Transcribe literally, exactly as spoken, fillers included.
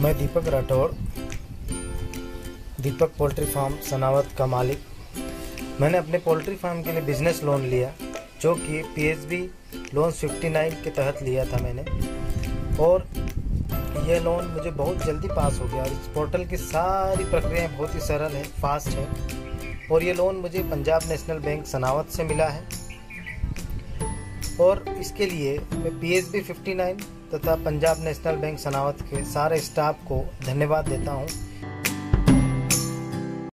मैं Deepak Rathore, Deepak poultry farm Sanawat का मालिक। मैंने अपने पोल्ट्री फार्म के लिए बिज़नेस लोन लिया, जो कि पीएसबी लोन उनसठ के तहत लिया था मैंने। और यह लोन मुझे बहुत जल्दी पास हो गया और इस पोर्टल की सारी प्रक्रियाएं बहुत ही सरल है, फास्ट है। और ये लोन मुझे पंजाब नेशनल बैंक सनावत से मिला है। और इसके लिए मैं पीएसबी उनसठ तथा पंजाब नेशनल बैंक सनावत के सारे स्टाफ को धन्यवाद देता हूँ